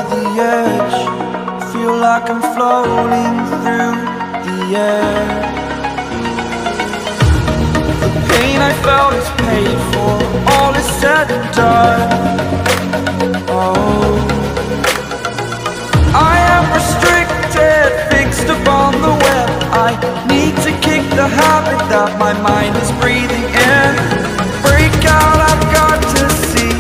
the edge. Feel like I'm floating through the air. The pain I felt is paid for, all is said and done. Oh, I am restricted, fixed upon the web. I need to kick the habit that my mind is breathing in. Break out, I've got to see.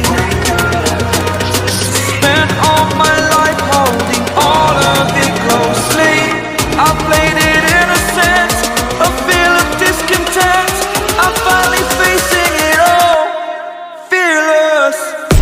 Spent all my life holding all of it closely. I played it innocent, a feel of discontent. I'm finally facing it all, fearless.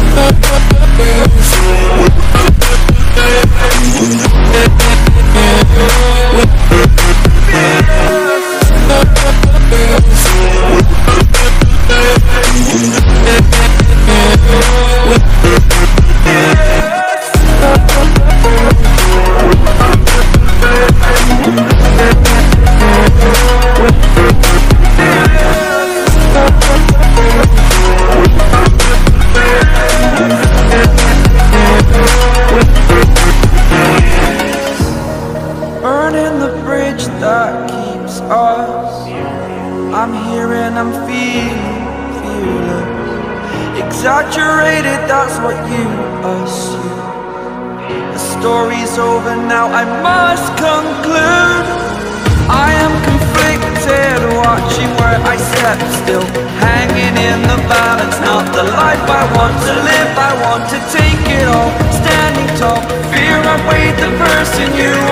Burning the bridge that keeps us. I'm here and I'm feeling fearless. Exaggerated, that's what you assume. The story's over now, I must conclude. I am conflicted, watching where I step still, hanging in the balance. Not the life I want to live, I want to take it all. Standing tall, fear I weighed the person you